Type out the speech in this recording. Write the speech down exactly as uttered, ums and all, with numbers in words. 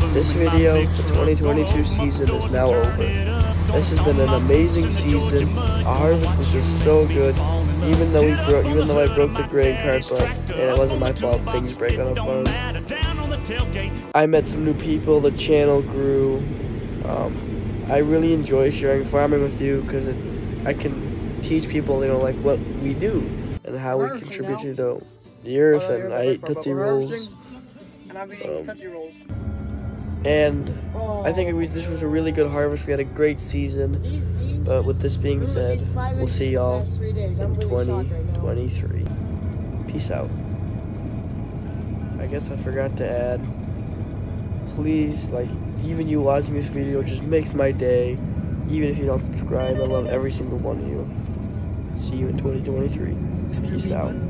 This video, the twenty twenty-two season is now over. This has been an amazing season. Our harvest was just so good. Even though we broke, even though I broke the grain cart, but and it wasn't my fault. Things break on a farm. I met some new people. The channel grew. Um, I really enjoy sharing farming with you because I can teach people, you know, like what we do and how we contribute to the the earth. And I ate Tootsie Rolls. And I'm eating Um, Tootsie Rolls. And I think we, this was a really good harvest. We had a great season. But with this being said, we'll see y'all in twenty twenty-three. Peace out. I guess I forgot to add, please, like, even you watching this video just makes my day. Even if you don't subscribe, I love every single one of you. See you in twenty twenty-three. Peace out.